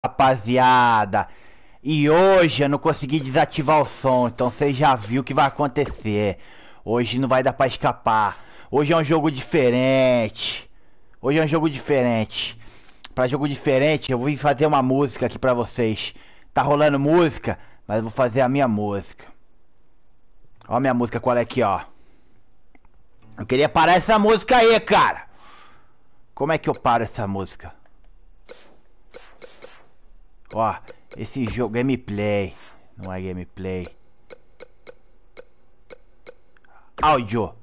Rapaziada, e hoje eu não consegui desativar o som, então você já viu o que vai acontecer. Hoje não vai dar pra escapar. Hoje é um jogo diferente. Hoje é um jogo diferente. Pra jogo diferente, eu vou fazer uma música aqui pra vocês. Tá rolando música, mas eu vou fazer a minha música. Ó a minha música, qual é aqui, ó. Eu queria parar essa música aí, cara. Como é que eu paro essa música? Ó, esse jogo, gameplay. Não é gameplay. Áudio.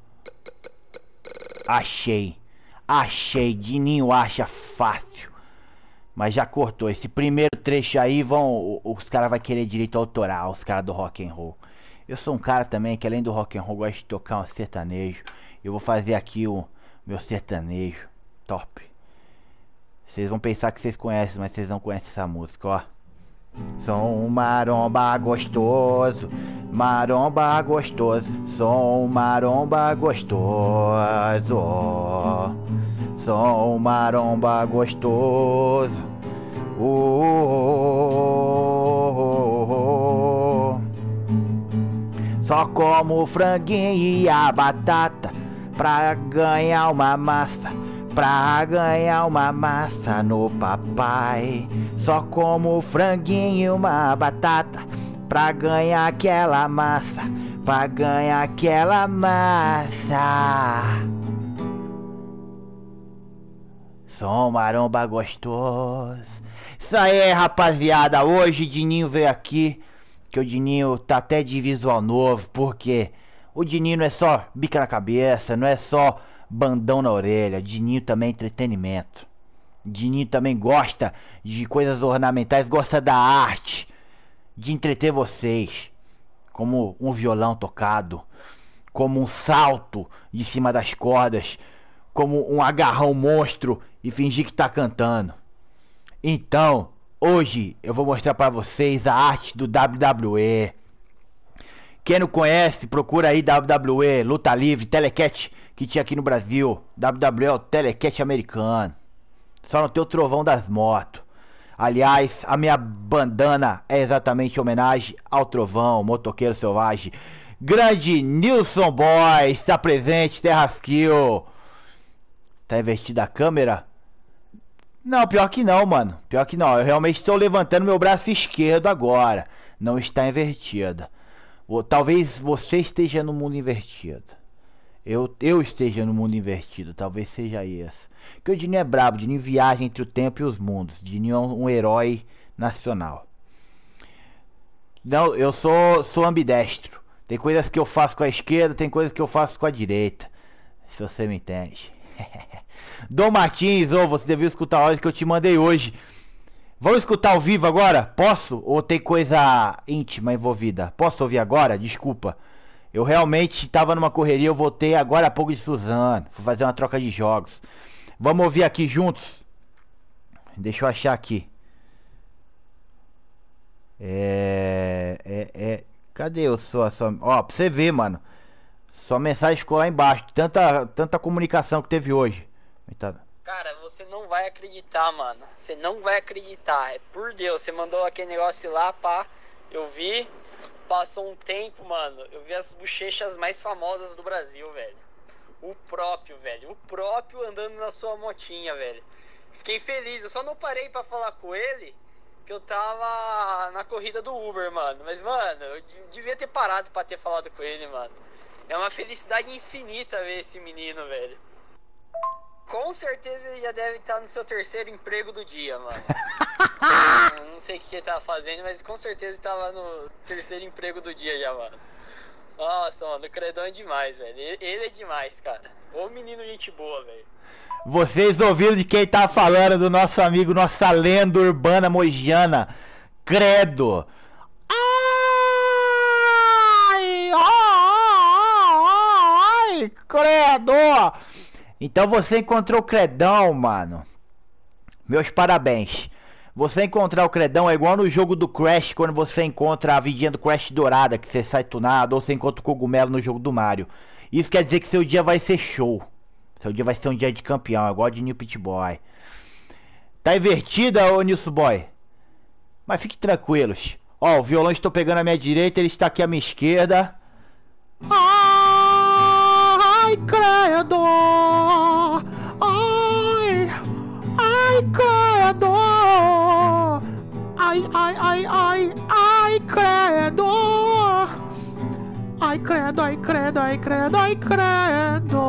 Achei. Achei. Dininho acha fácil. Mas já cortou. Esse primeiro trecho aí os caras vão querer direito autoral, os caras do rock and roll. Eu sou um cara também que além do rock and roll gosta de tocar um sertanejo. Eu vou fazer aqui o meu sertanejo. Top. Vocês vão pensar que vocês conhecem, mas vocês não conhecem essa música, ó. Sou um maromba gostoso, maromba gostoso, sou um maromba gostoso, sou um maromba gostoso. Só como o franguinho e a batata pra ganhar uma massa. Pra ganhar uma massa no papai. Só como franguinho e uma batata. Pra ganhar aquela massa. Pra ganhar aquela massa. Som maromba gostoso. Isso aí, rapaziada. Hoje o Dininho veio aqui. Que o Dininho tá até de visual novo. Porque o Dininho não é só bica na cabeça. Não é só bandão na orelha. Dininho também é entretenimento. Dininho também gosta de coisas ornamentais, gosta da arte, de entreter vocês, como um violão tocado, como um salto de cima das cordas, como um agarrão monstro e fingir que tá cantando. Então, hoje eu vou mostrar para vocês a arte do WWE. Quem não conhece, procura aí WWE, Luta Livre, Telecat, que tinha aqui no Brasil. WWE é o Telecat americano. Só não tem o trovão das motos. Aliás, a minha bandana é exatamente homenagem ao trovão, motoqueiro selvagem. Grande Nilson Boy está presente, Terrasquil. Tá invertida a câmera? Não, pior que não, mano. Pior que não. Eu realmente estou levantando meu braço esquerdo agora. Não está invertida. Talvez você esteja no mundo invertido. Eu esteja no mundo invertido, talvez seja isso. Porque o Dininho é brabo, o Dininho viaja entre o tempo e os mundos. O Dininho é um herói nacional. Não, eu sou ambidestro. Tem coisas que eu faço com a esquerda, tem coisas que eu faço com a direita. Se você me entende. Dom Martins, você devia escutar a hora que eu te mandei hoje. Vamos escutar ao vivo agora? Posso? Ou tem coisa íntima envolvida? Posso ouvir agora? Desculpa. Eu realmente estava numa correria, eu voltei agora há pouco de Suzano. Fui fazer uma troca de jogos. Vamos ouvir aqui juntos? Deixa eu achar aqui. Cadê o sua? Ó, pra você ver, mano. Sua mensagem ficou lá embaixo. Tanta comunicação que teve hoje. Cara, você não vai acreditar, mano. Você não vai acreditar. É por Deus, você mandou aquele negócio lá, pá. Eu vi. Passou um tempo, mano. Eu vi as bochechas mais famosas do Brasil, velho. O próprio, velho. O próprio andando na sua motinha, velho. Fiquei feliz. Eu só não parei pra falar com ele, que eu tava na corrida do Uber, mano. Mas, mano, eu devia ter parado pra ter falado com ele, mano. É uma felicidade infinita ver esse menino, velho. Com certeza ele já deve estar no seu terceiro emprego do dia, mano. Não sei o que ele tava fazendo, mas com certeza ele tava no terceiro emprego do dia já, mano. Nossa, mano, o Credão é demais, velho. Ele é demais, cara. Ô menino gente boa, velho. Vocês ouviram de quem tá falando, do nosso amigo, nossa lenda urbana mogiana, Credo. Ai, ai, ai, Credo. Então você encontrou o Credão, mano. Meus parabéns. Você encontrar o Credão é igual no jogo do Crash, quando você encontra a vidinha do Crash dourada, que você sai tunado, ou você encontra o cogumelo no jogo do Mario. Isso quer dizer que seu dia vai ser show. Seu dia vai ser um dia de campeão, igual de New Pit Boy. Tá invertida, ô Nilson Boy? Mas fiquem tranquilos. Ó, o violão estou pegando à minha direita, ele está aqui à minha esquerda. Ai, credo! Ai, credo! Ai, credo! Ai, credo, ai, credo, ai, credo, ai, credo!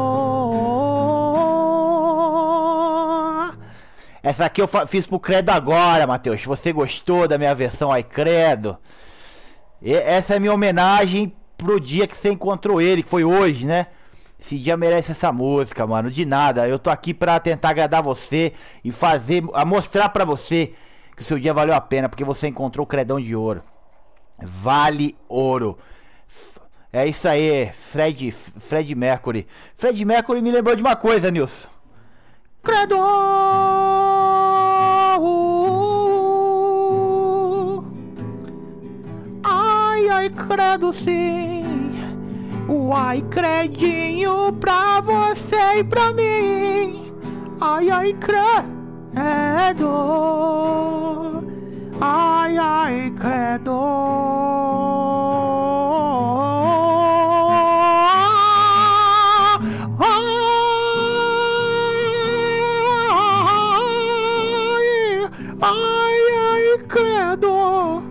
Essa aqui eu fiz pro credo agora, Matheus. Se você gostou da minha versão ai, credo. Essa é minha homenagem pro dia que você encontrou ele, que foi hoje, né? Esse dia merece essa música, mano. De nada. Eu tô aqui pra tentar agradar você e mostrar pra você que o seu dia valeu a pena, porque você encontrou o credão de ouro. Vale ouro. É isso aí, Fred Mercury. Fred Mercury me lembrou de uma coisa, Nilson. Credo! Ai, credo sim. Ai, credinho pra você e pra mim. Ai, credo. Ai, credo. Ai, credo.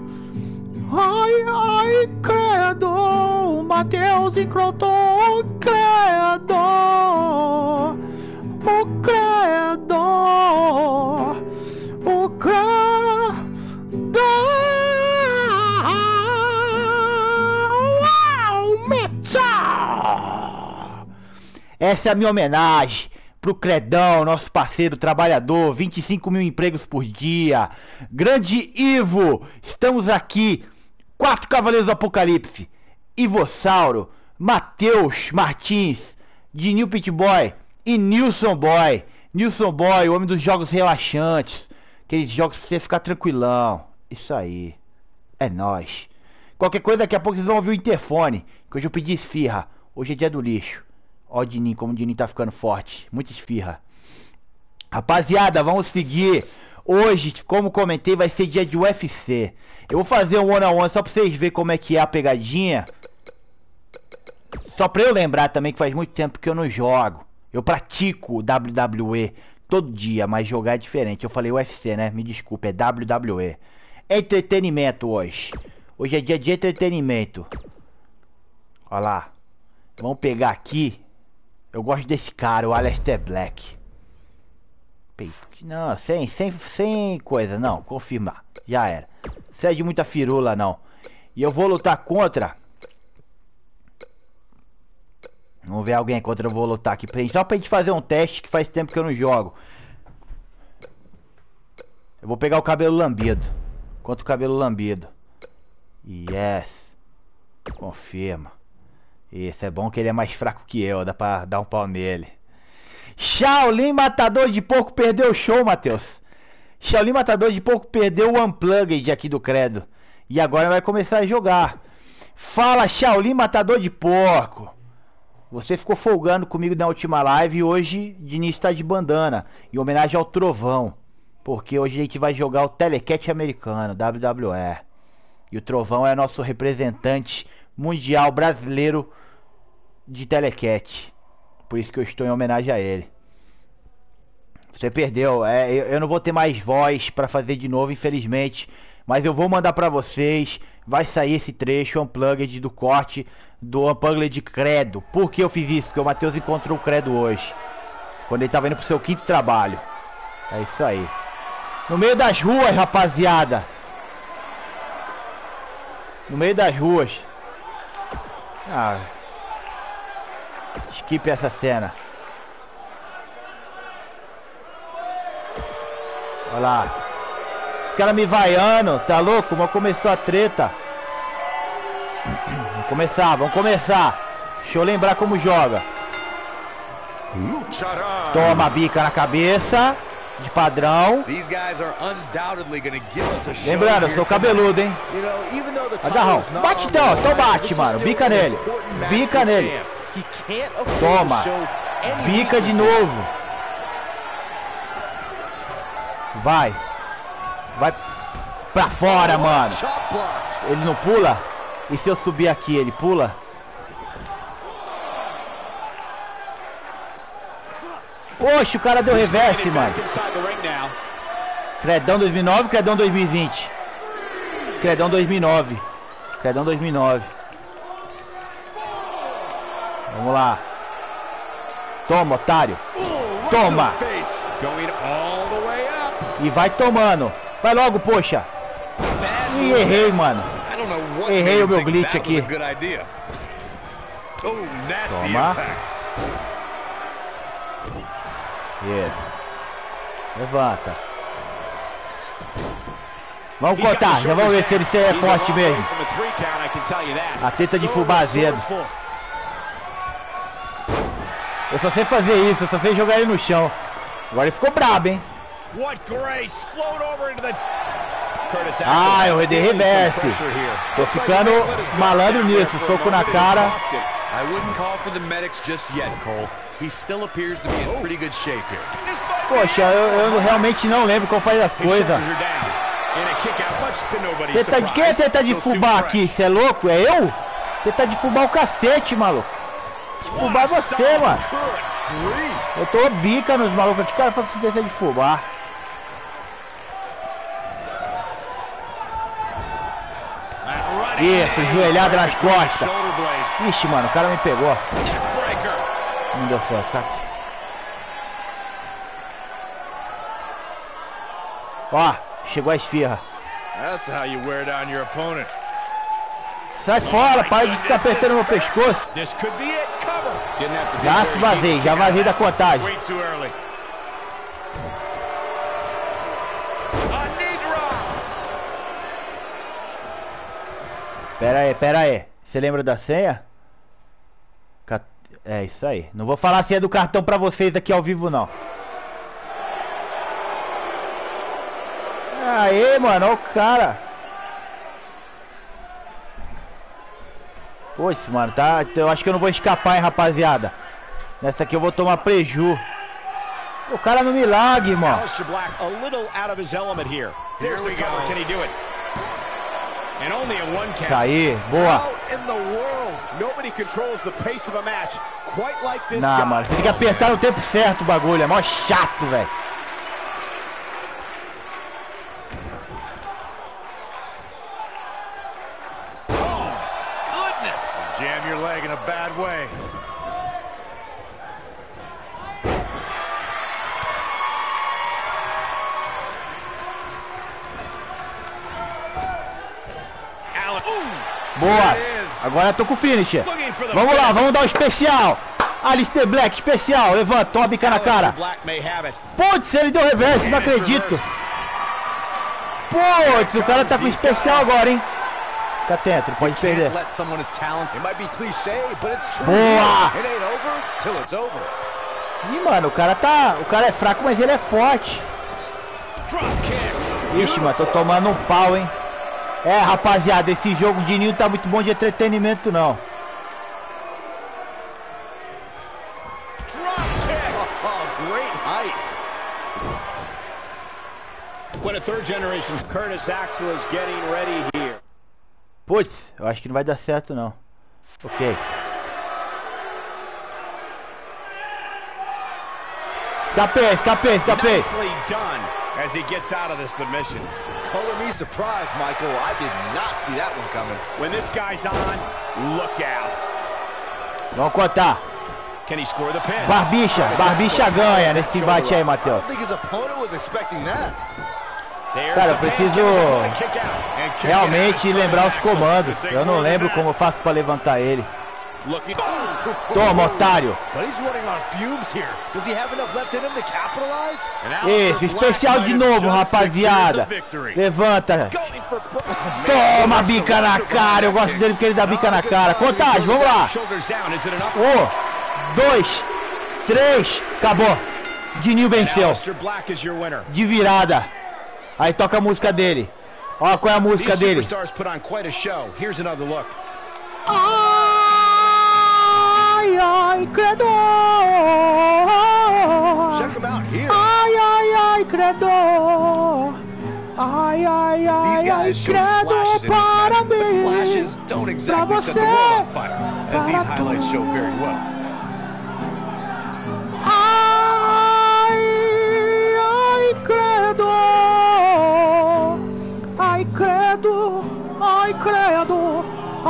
Ai, credo. Matheus encontrou o credo. O credo. O credo. Metal. Essa é a minha homenagem pro Credão, nosso parceiro trabalhador, 25 mil empregos por dia. Grande Ivo, estamos aqui, 4 Cavaleiros do Apocalipse, Ivossauro, Matheus Martins, Dinil Pitboy e Nilson Boy. Nilson Boy, o homem dos jogos relaxantes, aqueles jogos pra você ficar tranquilão. Isso aí, é nóis. Qualquer coisa, daqui a pouco vocês vão ouvir o interfone, que hoje eu pedi esfirra, hoje é dia do lixo. Ó o Dininho, como o Dininho tá ficando forte. Muita esfirra. Rapaziada, vamos seguir. Hoje, como comentei, vai ser dia de UFC. Eu vou fazer um one-on-one só pra vocês verem como é que é a pegadinha. Só pra eu lembrar também que faz muito tempo que eu não jogo. Eu pratico WWE todo dia, mas jogar é diferente. Eu falei UFC, né? Me desculpe, é WWE. Entretenimento hoje. Hoje é dia de entretenimento. Olha lá. Vamos pegar aqui. Eu gosto desse cara, o Aleister Black. Não, sem coisa, não. Confirmar. Já era. Não é de muita firula, não. E eu vou lutar contra. Vamos ver alguém contra eu vou lutar aqui. Só pra gente fazer um teste que faz tempo que eu não jogo. Eu vou pegar o cabelo lambido. Contra o cabelo lambido. Yes. Confirma. Isso, é bom que ele é mais fraco que eu, dá pra dar um pau nele. Shaolin Matador de Porco perdeu o show, Matheus. Shaolin Matador de Porco perdeu o Unplugged aqui do Credo. E agora vai começar a jogar. Fala, Shaolin Matador de Porco. Você ficou folgando comigo na última live e hoje Diniz está de bandana. Em homenagem ao Trovão. Porque hoje a gente vai jogar o Telecat americano, WWE. E o Trovão é nosso representante mundial brasileiro de Telecat. Por isso que eu estou em homenagem a ele. Você perdeu. Eu não vou ter mais voz para fazer de novo, infelizmente. Mas eu vou mandar para vocês. Vai sair esse trecho Unplugged do corte do Unplugged de Credo. Por que eu fiz isso? Porque o Matheus encontrou o Credo hoje, quando ele estava indo pro seu 5º trabalho. É isso aí. No meio das ruas, rapaziada. No meio das ruas. Skip essa cena. Olha lá. Os caras me vaiando, tá louco? Mas começou a treta. Vamos começar. Deixa eu lembrar como joga. Toma a bica na cabeça. De padrão. Lembrando, eu sou cabeludo, hein? Agarrão. Bate então bate, mano. Bica nele. Bica nele. Toma. Bica de novo. Vai. pra fora, mano. Ele não pula? E se eu subir aqui, ele pula? Oxe, o cara deu reverse, mano. Credão 2009, Credão 2020. Credão 2009. Credão 2009. Vamos lá. Toma, otário. Toma. E vai tomando. Vai logo, poxa. Ih, errei, mano. Errei o meu glitch aqui. Toma. Yes. Levanta. Vamos cortar. Já vamos ver se ele é forte mesmo. A teta de fubá azedo. Eu só sei fazer isso. Eu só sei jogar ele no chão. Agora ele ficou brabo, hein? Ah, eu dei reverse. Tô ficando malandro nisso. Soco na cara. Poxa, eu realmente não lembro como faz as coisas. Quem é teta de fubá aqui? Você é louco? É eu? Teta de fubá o cacete, maluco. De fubá é você, mano. Eu tô bica nos malucos aqui. Cara, falando que você teta de fubá. Isso, joelhada nas costas. Ixi, mano, o cara me pegou. Não deu certo, cara. Ó, chegou a esfirra. Sai fora, para de ficar apertando meu pescoço. Já se vazei, já vazei da contagem. Pera aí. Você lembra da senha? É isso aí. Não vou falar a senha do cartão pra vocês aqui ao vivo, não. Aê, mano, olha o cara. Poxa, mano, tá. Eu acho que eu não vou escapar, hein, rapaziada. Nessa aqui eu vou tomar preju. O cara não me larga, irmão. Isso aí, boa. Não, mano, você tem que apertar no tempo certo o bagulho. É mó chato, velho. Jam your leg in a bad way. Boa. Agora eu tô com o finisher. Vamos lá, vamos dar o especial. Aleister Black, especial. Levanta, toma a bica na cara. Putz, ele deu reverse, não acredito. Putz, o cara tá com especial agora, hein. Fica atento, não pode perder. Boa! Ih, mano, o cara é fraco, mas ele é forte. Ixi, mano, tô tomando um pau, hein. É, rapaziada, esse jogo de ninho tá muito bom de entretenimento, não. Putz, eu acho que não vai dar certo, não. Ok. Escapei. As he gets out of the submission. Color me surprised, Michael. I did not see that one coming. When this guy's on, look out. Vamos contar. Can he score the pin? Barbicha ganha nesse embate aí, Matheus. Cara, eu preciso realmente lembrar os comandos. Eu não lembro como eu faço pra levantar ele. Toma, otário. Isso, especial de novo, rapaziada. Levanta. Toma, bica na cara. Eu gosto dele porque ele dá bica na cara. Contagem, vamos lá. 1, 2, 3. Acabou. Dininho venceu. De virada. Aí toca a música dele. Ó, qual é a música dele? Ai, credo! Ai, credo! Ai, ai, ai, These ai, guys showed credo, flashes in this para match, but mim. flashes don't exactly Pra set the world você. on fire, as these Para highlights tu. show very well. Ai, ai, credo. Ai, credo. Ai, credo.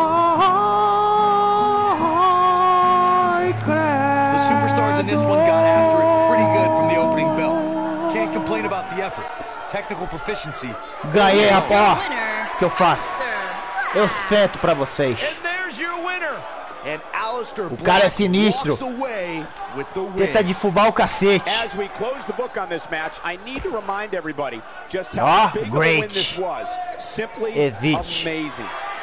Ai, credo. The superstars in this one got after it pretty good from the opening bell. Can't complain about the effort. Technical proficiency. Ganhei, rapaz. Winner, O que eu faço? Eu sento pra vocês. And there's your winner. And Aleister O cara é Black sinistro. walks away with the win. Tenta defubar o cacete. As we close the book on this match, I need to remind everybody just how Ah, big of a great. win this was. Simply Existe. amazing.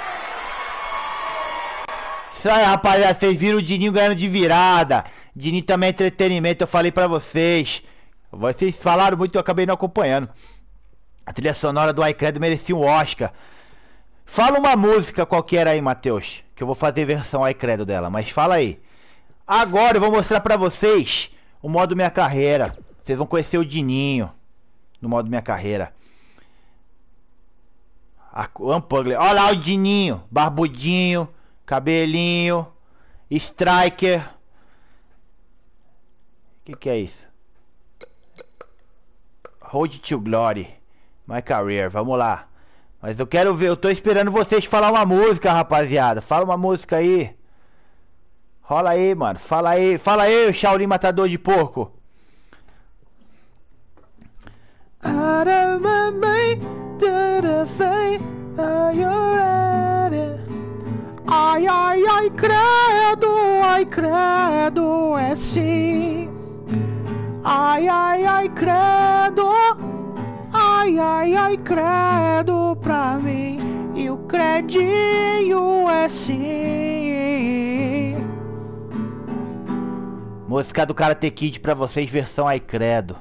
Isso aí, rapaziada. Vocês viram o Dininho ganhando de virada. Dininho também é entretenimento, eu falei pra vocês. Vocês falaram muito, eu acabei não acompanhando. A trilha sonora do iCredo merecia um Oscar. Fala uma música qualquer aí, Matheus, que eu vou fazer versão iCredo dela, mas fala aí. Agora eu vou mostrar pra vocês o modo Minha Carreira. Vocês vão conhecer o Dininho no modo Minha Carreira. Unpugler. Olha lá o Dininho, barbudinho, cabelinho, striker. O que é isso? Road to Glory, My Career, vamos lá. Mas eu quero ver, eu tô esperando vocês falar uma música, rapaziada. Fala uma música aí. Rola aí, mano. Fala aí, o Shaolin Matador de Porco. Ai, ai, ai, credo, é sim. Ai, ai, ai, credo. Ai, ai, ai, credo pra mim. E o credinho é sim. Música do Karate Kid pra vocês, versão ai credo.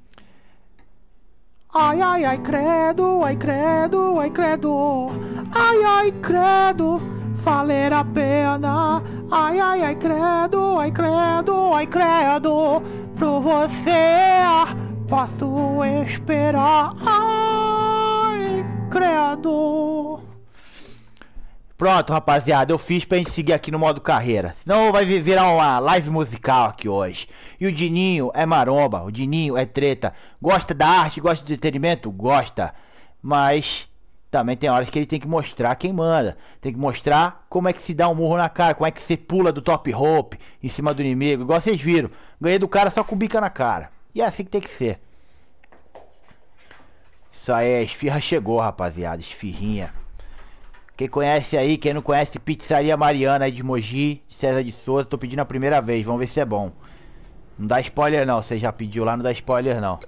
Ai, ai, ai, credo, ai, credo, ai, credo. Ai, ai, credo, valer a pena. Ai, ai, ai, credo, ai, credo, ai, credo. Por você posso esperar. Ai, credo. Pronto, rapaziada, eu fiz pra gente seguir aqui no modo carreira. Senão vai virar uma live musical aqui hoje. E o Dininho é maromba, o Dininho é treta. Gosta da arte, gosta do entretenimento? Gosta. Mas também tem horas que ele tem que mostrar quem manda. Tem que mostrar como é que se dá um murro na cara, como é que você pula do top rope em cima do inimigo. Igual vocês viram, ganhei do cara só com bica na cara. E é assim que tem que ser. Isso aí, a esfirra chegou, rapaziada, esfirrinha. Quem conhece aí, quem não conhece, Pizzaria Mariana aí de Mogi, César de Souza, tô pedindo a primeira vez, vamos ver se é bom. Não dá spoiler não, você já pediu lá, não dá spoiler não.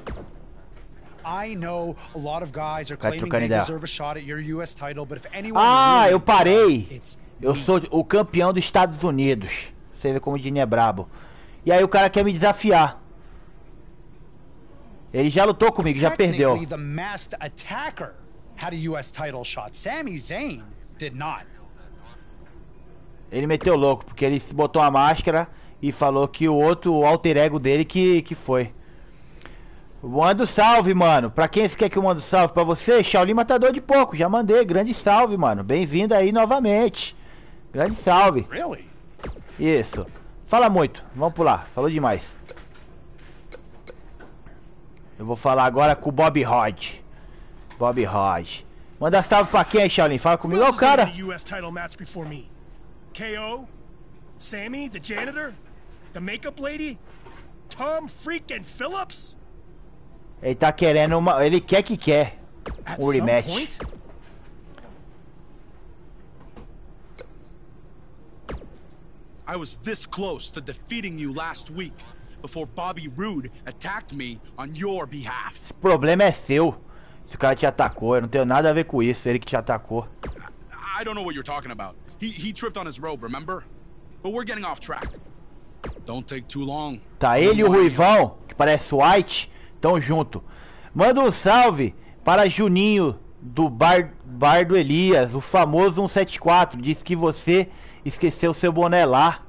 Ah, eu parei. Eu sou o campeão dos Estados Unidos. Você vê como o Dininho é brabo. E aí o cara quer me desafiar. Ele já lutou comigo, já perdeu. Had a US title shot. Sami Zayn did not. Ele meteu louco, porque ele botou a máscara e falou que o outro, o alter ego dele que foi. Manda salve, mano. Pra quem você quer que eu mando salve? Pra você, Shaolin Matador de Porco. Já mandei. Grande salve, mano. Bem-vindo aí novamente. Grande salve. Really? Isso. Fala muito. Vamos pular. Falou demais. Eu vou falar agora com o Bob Roode. Bob Roode. Manda salve pra quem aí, Shaolin? Fala comigo. Ô, Who else cara. has been in a US title match before me? KO? Sammy, the janitor? The makeup lady? Tom freaking Phillips? Ele tá querendo uma... Ele quer que quer. At Um some rematch. point? I was this close to defeating you last week before Bobby Roode attacked me on your behalf. O problema é seu. Se o cara te atacou, eu não tenho nada a ver com isso. Ele que te atacou. I don't know what you're talking about. He tripped on his robe, remember? But we're getting off track. Don't take too long. Tá ele e o Ruivão, que parece White, tão junto. Manda um salve para Juninho do Bar do Elias, o famoso 174. Diz que você esqueceu seu boné lá.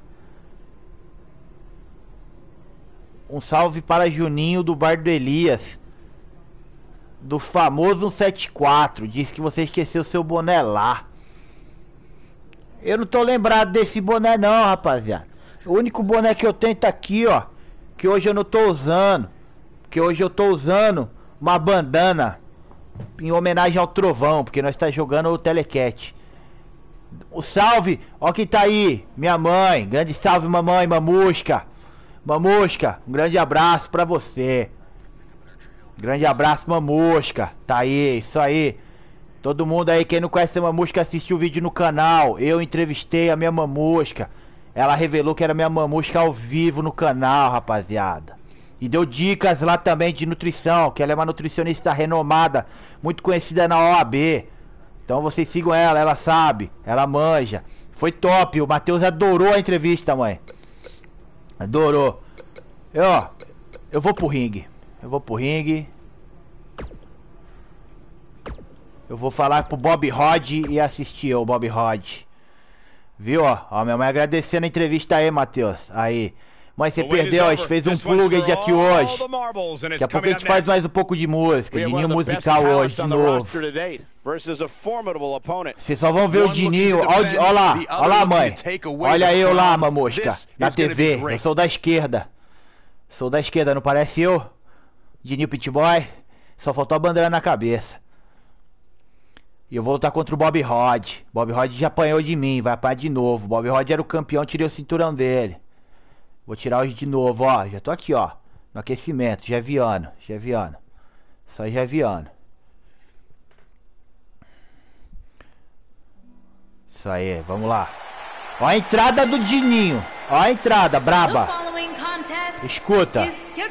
Um salve para Juninho do Bar do Elias. do famoso 174. Disse que você esqueceu seu boné lá. Eu não tô lembrado desse boné não, rapaziada. O único boné que eu tenho tá aqui, ó. Que hoje eu não tô usando. Que hoje eu tô usando uma bandana em homenagem ao Trovão, porque nós tá jogando o Telecat. O salve, ó quem tá aí, minha mãe. Grande salve, mamãe, mamusca. Mamusca, um grande abraço pra você. Grande abraço, mamusca. Tá aí, isso aí. Todo mundo aí, quem não conhece a mamusca, assiste o vídeo no canal. Eu entrevistei a minha mamusca. Ela revelou que era minha mamusca ao vivo no canal, rapaziada. E deu dicas lá também de nutrição, que ela é uma nutricionista renomada, muito conhecida na OAB. Então vocês sigam ela, ela sabe, ela manja. Foi top, o Matheus adorou a entrevista, mãe. Adorou. Eu vou pro ringue. Eu vou pro ringue. Eu vou falar pro Bob Rod e assistir o Bob Rod. Viu, ó? Minha mãe agradecendo a entrevista aí, Matheus. Aí. Mãe, você perdeu, a gente fez um plug de aqui hoje. Daqui a pouco a gente faz mais um pouco de música. Dininho musical hoje, de novo. Vocês só vão ver o Dininho. Ó lá, mãe. Olha eu lá, mamosca. Na TV. Eu sou da esquerda. Sou da esquerda, não parece eu? Dininho Pitboy. Só faltou a bandeira na cabeça. E eu vou lutar contra o Bob Rod. Bob Rod já apanhou de mim, vai apanhar de novo. Bob Rod era o campeão, tirei o cinturão dele. Vou tirar hoje de novo, ó. Já tô aqui, ó. No aquecimento, já viando. Só já viando. Isso aí, vamos lá. Ó a entrada do Dininho. Ó a entrada, braba. Escuta.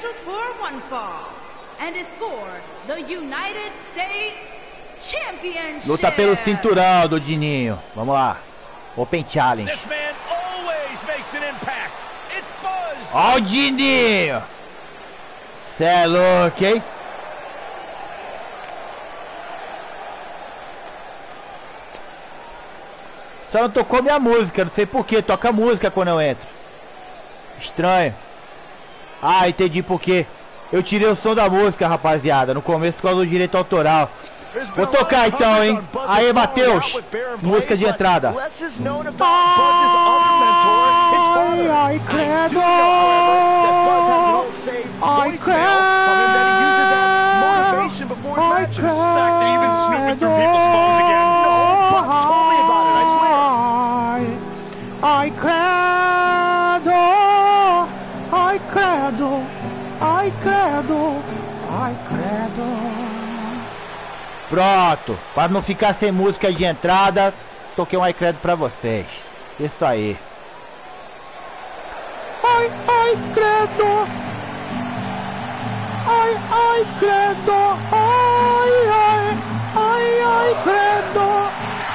Luta pelo cinturão do Dininho. Vamos lá. Open Challenge. Ó o Dininho. Cê é louco, hein? Só não tocou minha música, não sei porquê. Toca música quando eu entro. Estranho. Ah, entendi porquê. Eu tirei o som da música, rapaziada, no começo por causa do direito autoral. Vou tocar então, hein? Aí, Matheus. Música de entrada. Ai, credo. Ai, credo. Ai, credo. Ai, credo. Ai, credo. Ai, credo. Pronto, para não ficar sem música de entrada, toquei um ai credo pra vocês. Isso aí. Ai, ai, credo. Ai, ai, credo. Ai, ai, ai, ai, credo.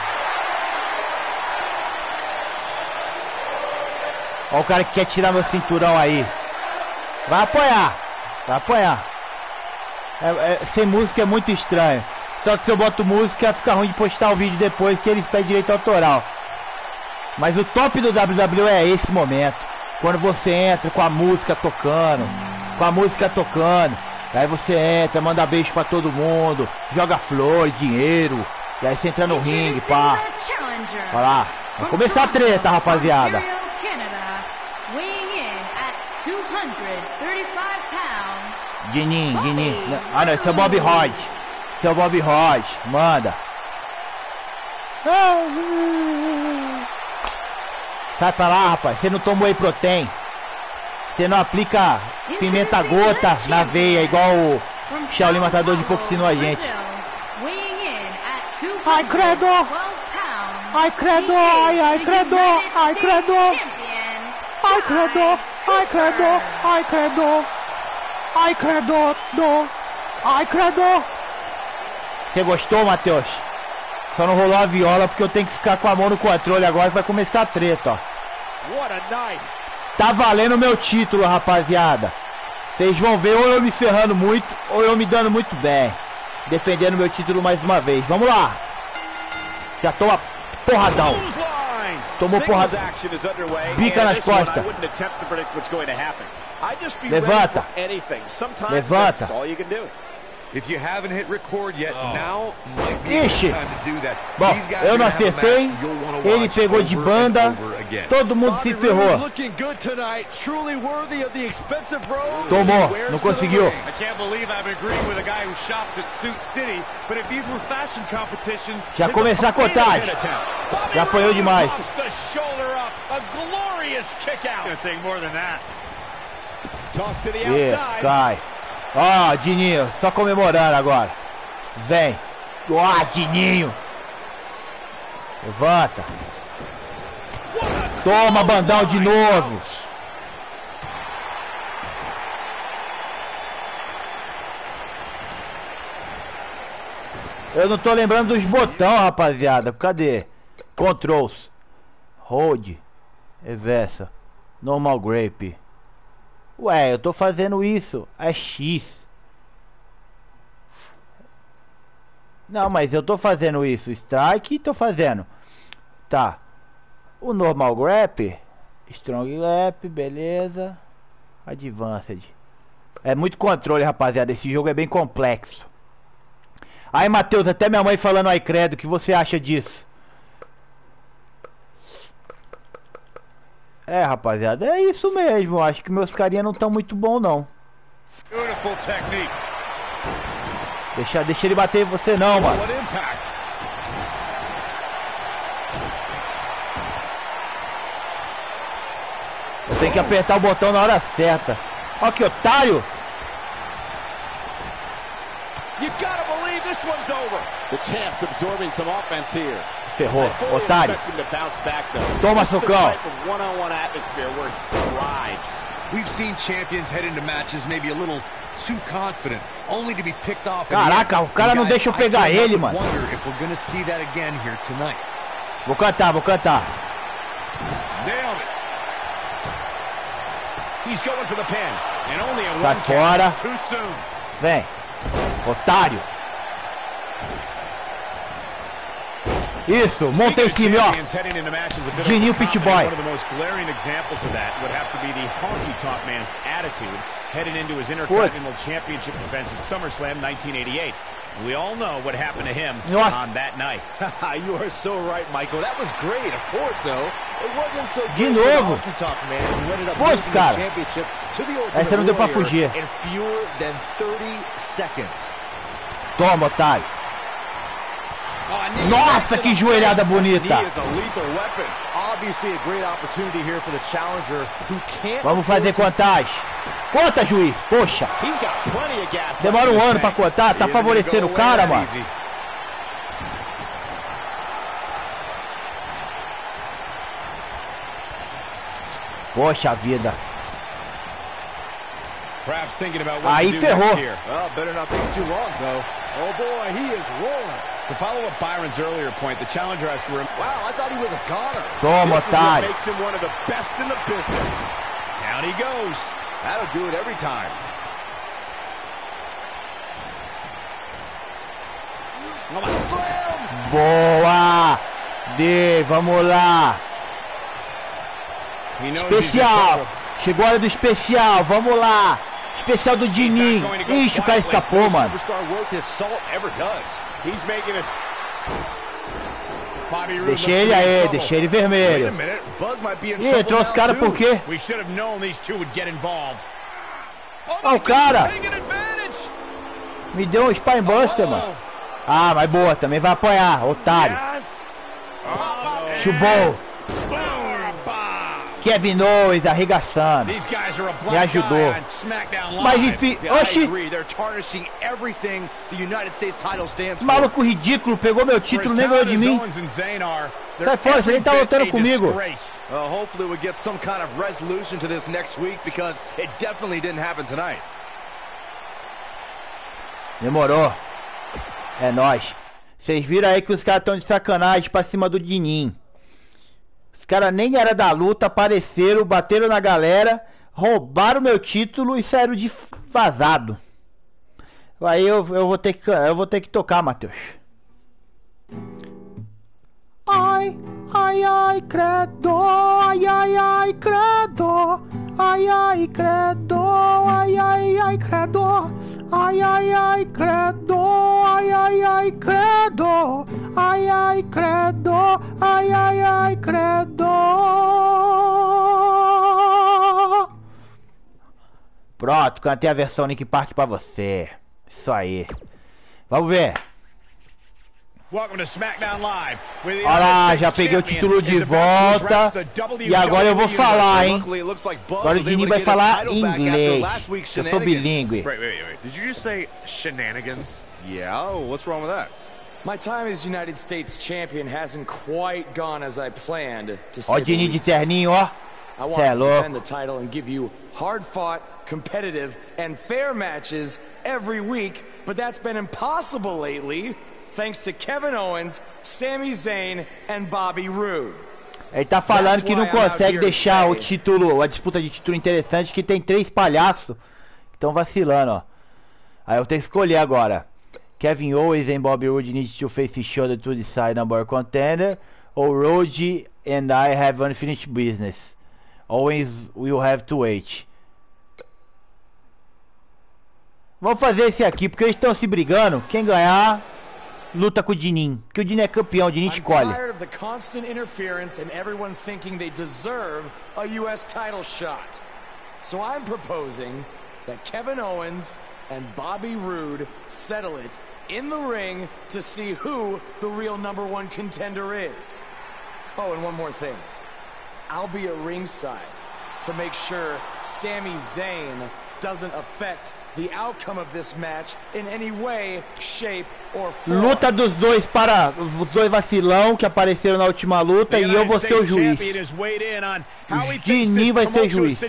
Ó o cara que quer tirar meu cinturão aí. Vai apoiar. Vai apoiar. Sem música é muito estranho. Só que se eu boto música fica ruim de postar o vídeo depois, que eles pedem direito autoral. Mas o top do WWE é esse momento. Quando você entra com a música tocando. Aí você entra, manda beijo pra todo mundo. Joga flor, dinheiro. E aí você entra no ringue, pá. Olha lá. Vai começar a treta, rapaziada. Dininho. Ah não, esse é o Bob Rod. Seu Bob Rod, manda. Sai pra lá, rapaz. Você não toma whey protein. Você não aplica pimenta gota na veia, igual o Shaolin Matador de pouco ensinou a gente. Ai, credo. Ai, credo. Ai, ai, credo. Ai, credo. Ai, credo. Ai, credo. Ai, credo. Ai, credo. Ai, credo. Você gostou, Matheus? Só não rolou a viola porque eu tenho que ficar com a mão no controle agora, vai começar a treta, ó. Tá valendo o meu título, rapaziada. Vocês vão ver ou eu me ferrando muito, ou eu me dando muito bem. Defendendo meu título mais uma vez. Vamos lá. Já toma porradão. Tomou porradão. Bica nas costas. Levanta. If you haven't hit record yet, now might be a Ixi. good time to do that. Bom, These guys eu are não gonna have a match acertei. you'll wanna Ele watch pegou de over banda. and over again. Todo mundo se Bobby Roode ferrou. looking good tonight, truly worthy of the expensive road. Tomou, Wears não to the conseguiu. ring. I can't believe I'm agreeing with a guy who shops at Suit City, but if these were fashion competitions, Já começar a contagem. Já apanhou demais. The shoulder up, a glorious kick out. Gonna take more than that. Toss to the Isso, outside. cai. Ó, Dininho, só comemorando agora. Vem. Ó, Dininho. Levanta. Toma, bandão de novo. Eu não tô lembrando dos botões, rapaziada. Cadê? Controls. Hold. Reversa. Normal grape. Ué, eu tô fazendo isso. É X. Não, mas eu tô fazendo isso. Strike, tô fazendo. Tá. O normal grab. Strong grab, beleza. Advanced. É muito controle, rapaziada. Esse jogo é bem complexo. Aí, Matheus, até minha mãe falando ai credo, o que você acha disso? É, rapaziada, é isso mesmo. Acho que meus carinha não estão muito bom, não. Beautiful technique. Deixa ele bater em você não, mano. What impact. Eu tenho que apertar o botão na hora certa. Ó que otário. You gotta believe this one's over. The champ's absorbing some offense here. Ferrou, otário. Toma, socão. We've seen champions head into matches maybe a little too confident, only to be picked off. Caraca, o cara não deixa eu pegar ele, mano. Wonder if we're gonna see that again here tonight. Vou cantar, vou cantar. Nailed it. He's going for the pin, and only a Sai one fora. count. Too soon. Vem, otário. Isso, monta em cima, ó. Dininho Pitboy. One of the most glaring examples of that would have to be the honky tonk man's attitude heading into his Intercontinental Championship defense at SummerSlam 1988. We all know what happened to him on that night. You are so right, Michael. That was great, of course, though. It wasn't so De great for the novo. honky tonk man who ended up Poxa, losing cara. the championship to the Essa Ultimate não deu pra Warrior fugir. in fewer than 30 seconds. Toma, otário. Nossa, que joelhada bonita. Vamos fazer contagem. Conta, juiz. Poxa. Demora um ano pra contar. Tá favorecendo o cara, mano. Poxa vida. Aí ferrou. Oh boy, he is rolling. To follow up Byron's earlier point, the challenger has to remember. Wow, I thought he was a goner. Toma, This is what otário. makes him one of the best in the business. Down he goes. That'll do it every time. Slam! Boa. Vamos lá. He knows he's in Especial. trouble. Chegou a hora do especial. Vamos lá. Especial do Dininho. Going to go Ixi, o cara quietly. escapou, No mano. superstar worth his salt ever does. He's making us. Bobby Roode Deixa looks ele to be in aí, trouble. deixa ele Wait a vermelho. minute, Buzz might be in Ih, trouble entrou os now, caras too. por quê? We should have known these two would get involved. Ó o cara. Taking advantage. Me deu um Spinebuster, mano. Ah, mas boa, também vai apanhar, otário. Yes. Chubou. Kevin Owens arregaçando. These guys are a Me black ajudou. guy on SmackDown Live. Mas enfim, Yeah, I oxi, agree. They're tarnishing everything the United States title stands for. maluco ridículo, pegou meu título, nem ganhou de mim. Sai fora, você nem tá lutando comigo. Hopefully we get some kind of resolution to this next week because it definitely didn't happen tonight. Demorou. É nóis. Vocês viram aí que os caras estão de sacanagem pra cima do Dininho. Os caras nem era da luta, apareceram, bateram na galera, roubaram meu título e saíram de vazado. Aí eu vou ter que tocar, Matheus. Ai, ai, ai, credo, ai, ai, ai, credo, ai, ai, credo, ai, ai, ai, credo, Ai, ai, ai, credo. Ai, ai, ai, credo. Ai, ai, credo. Ai, ai, ai, credo. Pronto, cantei a versão Nick Park pra você. Isso aí. Vamos ver. Olha lá, já peguei o título de volta. E agora eu vou falar, hein? Agora o Dininho vai falar inglês. Eu sou bilíngue. Did you just say shenanigans? Yeah, what's wrong with that? My time as United States champion hasn't quite gone as I planned, to say Ó o Dininho de terninho, ó. I want to defend the title and give you hard-fought, competitive, and fair matches every week, but that's been impossible lately, thanks to Kevin Owens, Sami Zayn, and Bobby Roode. Ele tá falando que não consegue deixar o título, a disputa de título interessante, que tem 3 palhaços que estão vacilando, ó. Aí eu tenho que escolher agora. Kevin Owens and Bobby Roode need to face each other to decide number contender, or Roode and I have unfinished business. Owens will have to wait. Vamos fazer esse aqui, porque eles estão se brigando. Quem ganhar, luta com o Dininho. Porque o Dininho é campeão, o Dininho escolhe. I'm tired of the constant interference and everyone thinking they deserve a US title shot. So I'm proposing that Kevin Owens and Bobby Roode settle it in the ring to see who the real #1 contender is. Oh, and one more thing. I'll be at ringside to make sure Sami Zayn doesn't affect the outcome of this match in any way, shape or form. Luta dos dois para os dois vacilão que apareceram na última luta, e eu vou ser o juiz. Dininho vai ser juiz.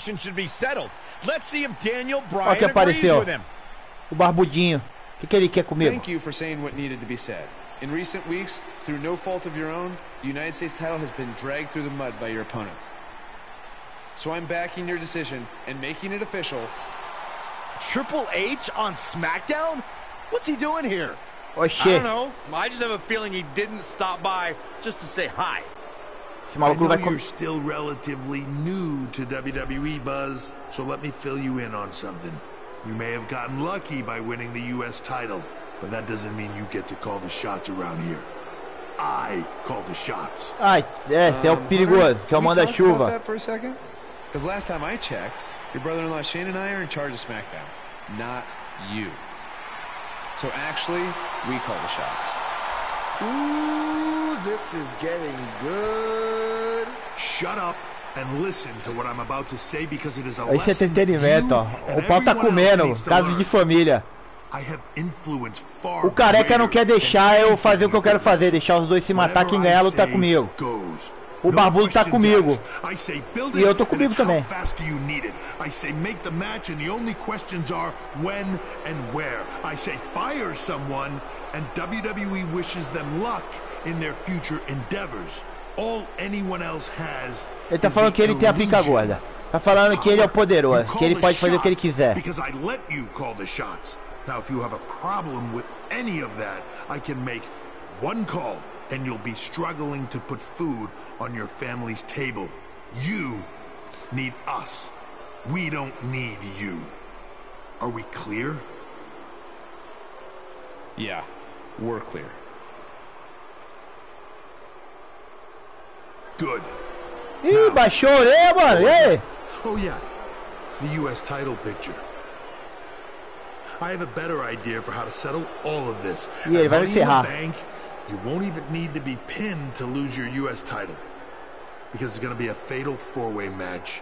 Olha que apareceu. O barbudinho. O que ele quer comigo? Thank you for saying what needed to be said. In recent weeks, through no fault of your own, the United States title has been dragged through the mud by your opponent. So I'm backing your decision and making it official. Triple H on SmackDown? What's he doing here? Oh shit. I don't know. I just have a feeling he didn't stop by just to say hi. Esse maluco vai you're still relatively new to WWE, Buzz, so let me fill you in on something. You may have gotten lucky by winning the US title, but that doesn't mean you get to call the shots around here. I call the shots. Ai, esse é o perigoso, que é o manda-chuva. For a second? Because last time I checked, your brother-in-law Shane and I are in charge of SmackDown, not you. So actually, we call the shots. Ooh, this is getting good. Shut up and listen to what I'm about to say because it is a Esse é entretenimento, ó. O pau tá comendo, casos de família. O careca não quer deixar eu fazer o que eu quero fazer, deixar os dois se matar, quem ganhar lutar comigo. O barbudo tá comigo. E eu tô comigo também. I say make the match and the only questions are when and where. I say fire someone and WWE wishes them luck in their future endeavors. All anyone else has. Ele tá falando que ele tem a pica gorda. Tá falando que ele é o poderoso, que ele pode fazer o que ele quiser. Because I let you call the shots. Now if you have a problem with any of that, I can make one call and you'll be struggling to put food on your family's table. You need us. We don't need you. Are we clear? Yeah, we're clear. Good. Ih, baixou a orelha, mano. Ei! Oh yeah, the US title picture. I have a better idea for how to settle all of this. E ele vai encerrar. Bank, you won't even need to be pinned to lose your US title. Because it's going to be a fatal four-way match.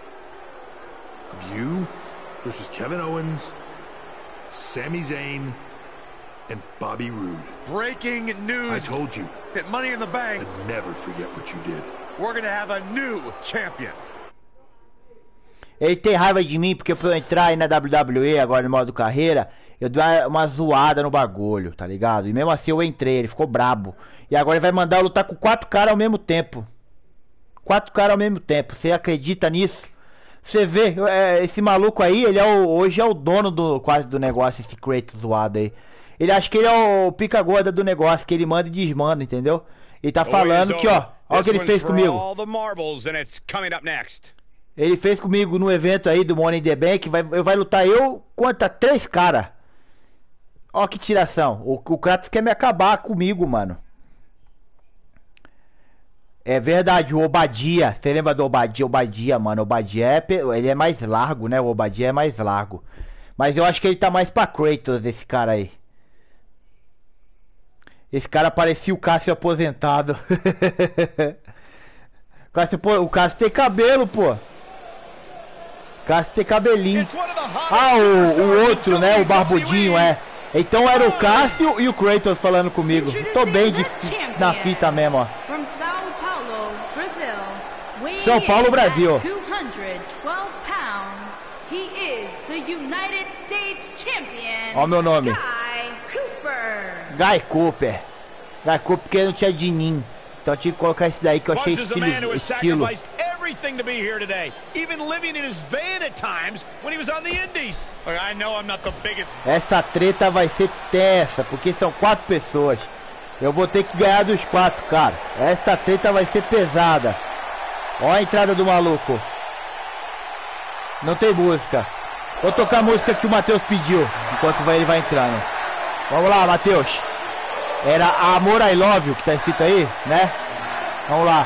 Of you versus Kevin Owens, Sami Zayn, and Bobby Roode. Breaking news. I told you. At Money in the Bank. I'd never forget what you did. We're going to have a new champion. Ele tem raiva de mim porque pra eu entrar aí na WWE agora no modo carreira, eu dei uma zoada no bagulho, tá ligado? E mesmo assim eu entrei, ele ficou brabo. E agora ele vai mandar eu lutar com 4 caras ao mesmo tempo. 4 caras ao mesmo tempo. Você acredita nisso? Você vê, esse maluco aí, ele hoje é o dono quase do negócio, esse Kratos zoado aí. Ele acha que ele é o pica gorda do negócio, que ele manda e desmanda, entendeu? Ele tá falando que, ó, olha o que ele fez comigo. Ele fez comigo no evento aí do Money in the Bank. Vai lutar eu contra 3 caras. Ó que tiração. O Kratos quer me acabar comigo, mano. É verdade, o Obadia. Você lembra do Obadia? Obadia, mano. Obadia ele é mais largo, né? O Obadia é mais largo. Mas eu acho que ele tá mais pra Kratos, esse cara aí. Esse cara parecia o Cássio aposentado. O Cássio tem cabelo, pô. O Cássio tem cabelinho. Ah, o outro, né? O barbudinho, é. Então era o Cássio e o Kratos falando comigo. Tô bem na fita mesmo, ó. São Paulo, Brasil. Ó meu nome. Guy Cooper. Guy Cooper porque não tinha Dinin. Então eu tive que colocar esse daí que eu achei estilo. Everything to be here today, even living in his van at times when he was on the Indies. I know I'm not the biggest. Essa treta vai ser tensa, porque são 4 pessoas. Eu vou ter que ganhar dos 4, cara. Essa treta vai ser pesada. Ó a entrada do maluco. Não tem música. Vou tocar a música que o Matheus pediu, enquanto ele vai entrando. Vamos lá, Matheus. Era Amor I Love You que tá escrito aí, né? Vamos lá.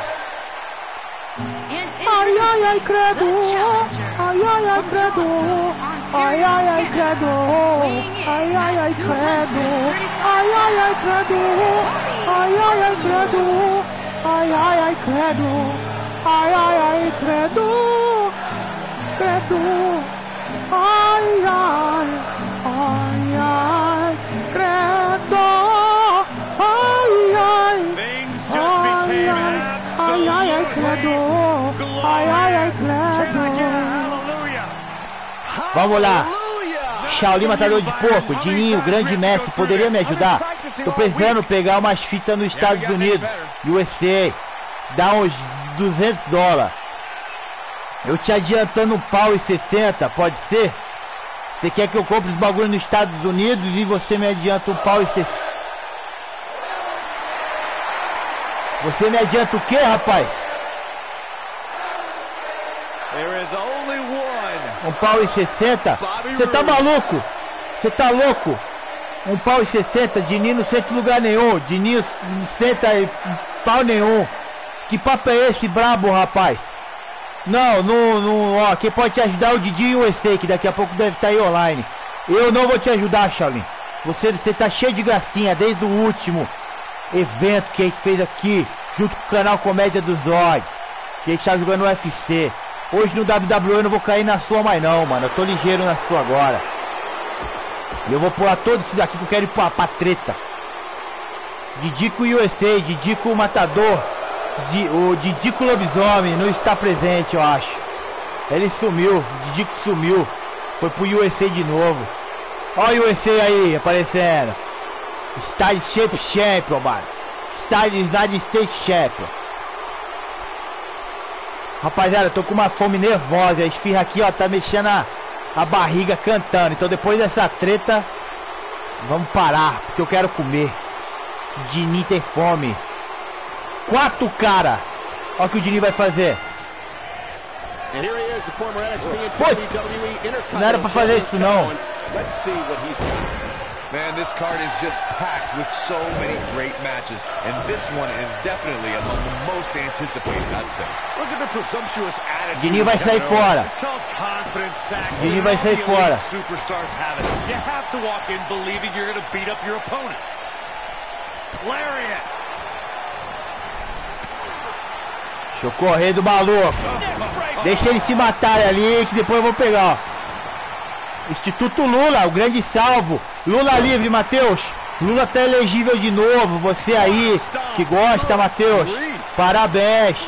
Ai, ai, ai, credo. Ai, ai, ai, credo. Ai, ai, ai, credo. Ai, ai, ai, credo. Ai, ai, ai, credo. Ai, ai, ai, credo. Ai, ai, ai, credo. Ai, ai, ai, credo. Credo. Ai, ai, ai, ai, credo. Ai, ai. Things just became ai, ai, ai, credo. Ai, ai, ai, credo. Vamos lá. Shaolin Matador de Porco, Dininho, grande mestre, poderia me ajudar? Tô precisando pegar umas fitas nos Estados Unidos, USA. Dá uns $200. Eu te adiantando £1,60, pode ser? Você quer que eu compre os bagulhos nos Estados Unidos e você me adianta £1,60? Você me adianta o que, rapaz? £1,60? Você tá maluco? Você tá louco? £1,60? Dininho não senta em lugar nenhum. Dininho não senta em pau nenhum. Que papo é esse brabo, rapaz? Não, ó, quem pode te ajudar é o Didi e o USA, que daqui a pouco deve estar aí online. Eu não vou te ajudar, Shaolin. Você tá cheio de gracinha desde o último evento que a gente fez aqui, junto com o canal Comédia dos Zod, que a gente tá jogando no UFC. Hoje no WWE eu não vou cair na sua mais não, mano. Eu tô ligeiro na sua agora. E eu vou pular todo isso daqui que eu quero ir pra treta. Didico USA, Didico Matador, o Didico Lobisomem não está presente, eu acho. Ele sumiu, Didico sumiu. Foi pro USA de novo. Ó o USA aí aparecendo. Style Shape Champion, mano. Style United States Champion. Rapaziada, eu tô com uma fome nervosa. A esfirra aqui, ó, tá mexendo a barriga cantando. Então depois dessa treta, vamos parar, porque eu quero comer. Dini tem fome. 4 cara. Olha o que o Dini vai fazer. Putz, não era pra fazer isso não. Man, this card is just packed with so many great matches, and this one is definitely among the most anticipated, I'd say. Look at the presumptuous attitude. Dini vai sair fora. Dini vai sair fora. Superstars have it. You have to walk in believing you're going to beat up your opponent. Lariat. Deixa eu correr do maluco. Deixa ele se matar ali que depois eu vou pegar, ó. Instituto Lula, o grande salvo. Lula livre, Matheus. Lula tá elegível de novo. Você aí que gosta, Matheus. Parabéns.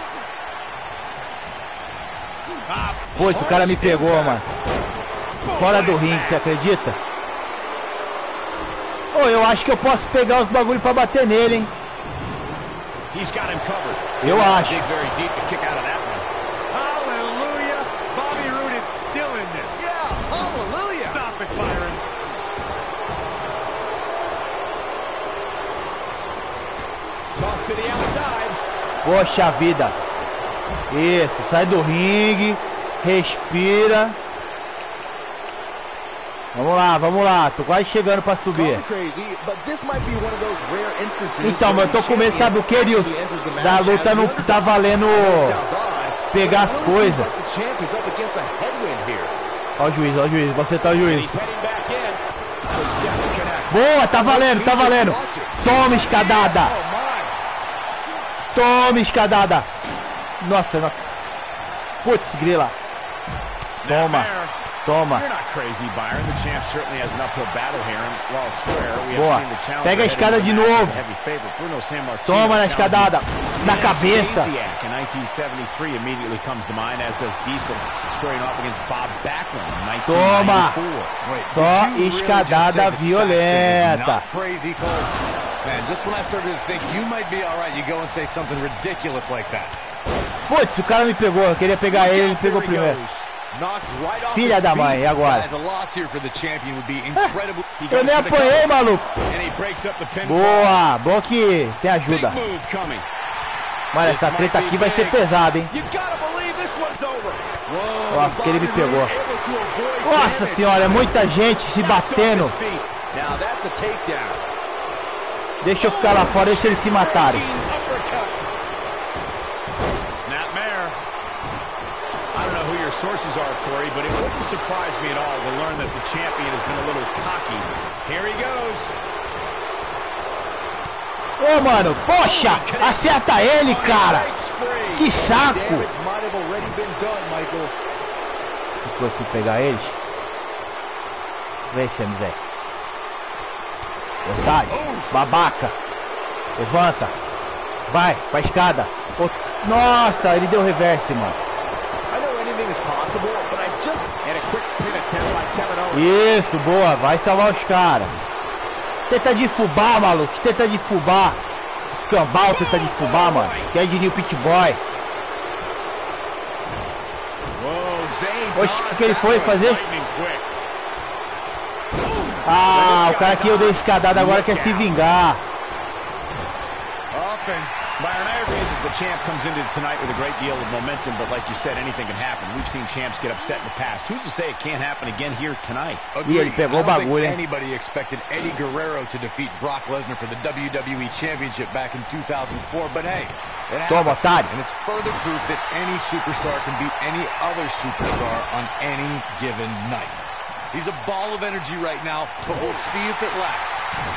Pô, esse cara me pegou, mano. Fora do ringue, você acredita? Ô, eu acho que eu posso pegar os bagulhos pra bater nele, hein? Eu acho. Poxa vida. Isso, sai do ringue. Respira. Vamos lá, tô quase chegando pra subir. Então, mas eu tô com medo, sabe o que, Nilson? Da luta não tá valendo pegar as coisas. Ó o juiz, você tá o juiz. Boa, tá valendo. Toma escadada. Nossa, putz, grila. Toma. Boa. Pega a escada de novo. Toma na escadada. Na cabeça. Toma. Só escadada violenta. Putz, o cara me pegou. Eu queria pegar ele pegou primeiro. Filha da mãe, e agora? Eu nem apanhei, maluco. Boa, bom que tem ajuda. Mas essa treta aqui vai ser pesada, hein? Nossa, que ele me pegou. Nossa senhora, é muita gente se batendo. Deixa eu ficar lá fora, deixa eles se matarem. Sources are, Corey, but it wouldn't surprise me at all to learn that the champion has been a little cocky. Here he goes. Ô, mano, poxa, acerta ele, cara. Que saco. Se fosse pegar eles. Vem, Sami Zayn. Otário, babaca. Levanta. Vai, pra escada. Nossa, ele deu reverse, mano. Isso, boa, vai salvar os caras. Tenta de fubá, maluco, tenta de fubá. Escambau, tenta de fubá, mano. Que é de New Pit Boy. Oxe, o que ele foi fazer? Ah, o cara que eu dei escadada agora quer se vingar. Byron, I agree that the champ comes into tonight with a great deal of momentum, but like you said, anything can happen. We've seen champs get upset in the past. Who's to say it can't happen again here tonight? E ele pegou o bagulho, hein? Anybody expected Eddie Guerrero to defeat Brock Lesnar for the WWE Championship back in 2004, but hey, it toma, otário. And it's further proof that any superstar can beat any other superstar on any given night. He's a ball of energy right now, but we'll see if it lasts.